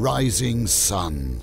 rising sun.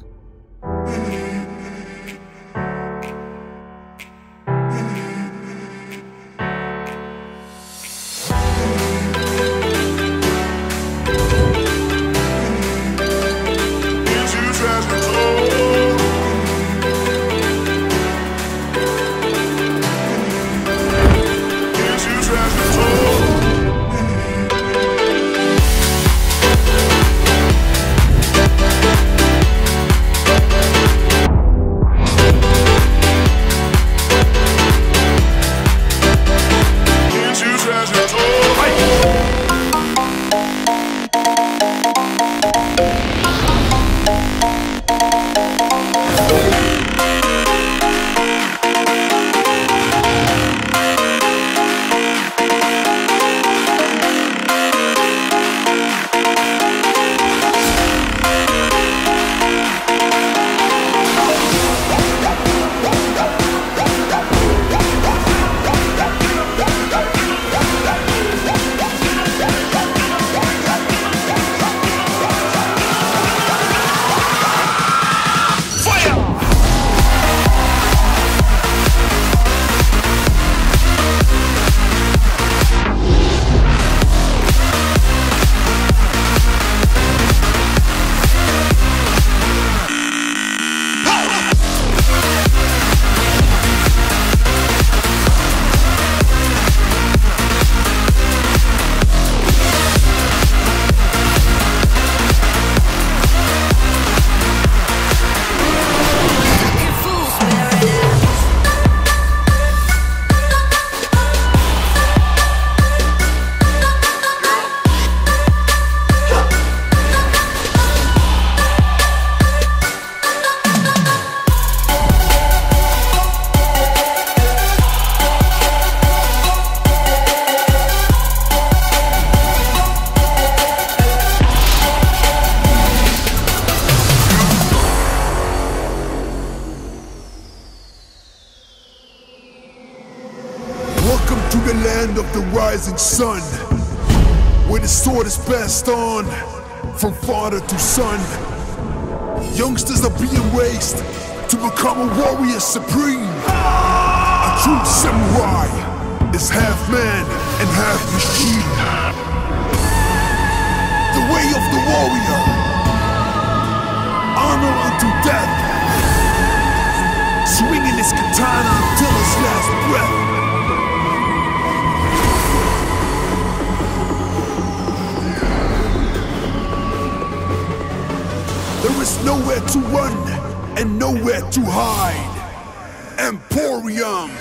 Welcome to the land of the rising sun, where the sword is passed on from father to son. Youngsters are being raised to become a warrior supreme. A true samurai is half man and half machine. The way of the warrior, honor unto death, swinging his katana until his last breath. There is nowhere to run and nowhere to hide. Emporium.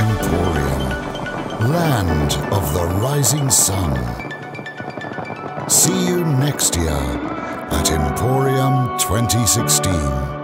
Emporium, land of the rising sun. See you next year at Emporium 2016.